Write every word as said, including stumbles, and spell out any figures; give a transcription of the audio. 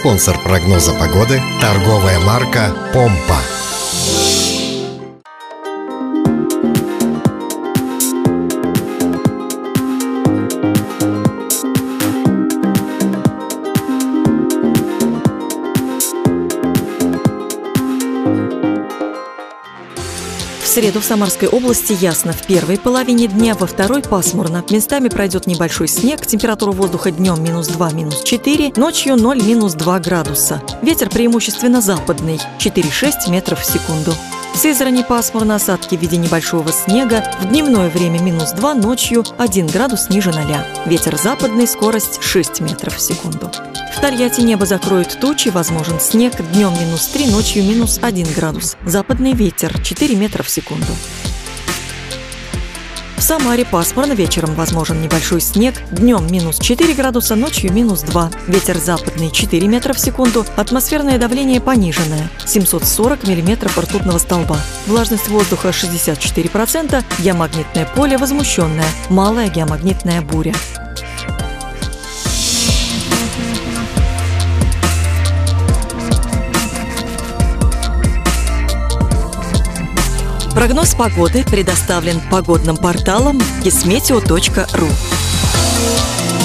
Спонсор прогноза погоды – торговая марка «Помпа». В среду в Самарской области ясно. В первой половине дня, во второй пасмурно. Местами пройдет небольшой снег. Температура воздуха днем минус два, минус четыре, ночью ноль, минус два градуса. Ветер преимущественно западный – четыре-шесть метров в секунду. В Сызрани пасмурно, осадки в виде небольшого снега. В дневное время минус два, ночью один градус ниже ноля. Ветер западный, скорость шесть метров в секунду. В Тольятти небо закроет тучи, возможен снег. Днем минус три, ночью минус один градус. Западный ветер четыре метра в секунду. В Самаре пасмурно, вечером возможен небольшой снег. Днем минус четыре градуса, ночью минус два. Ветер западный четыре метра в секунду. Атмосферное давление пониженное – семьсот сорок миллиметров ртутного столба. Влажность воздуха шестьдесят четыре процента. Геомагнитное поле возмущенное. Малая геомагнитная буря. Прогноз погоды предоставлен погодным порталом кисметео точка ру.